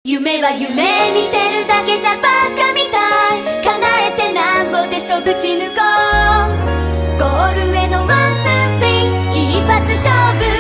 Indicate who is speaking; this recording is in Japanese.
Speaker 1: 夢は夢見てるだけじゃバカみたい。叶えてなんぼでしょぶち抜こう。ゴールへのワンツースリー一発勝負。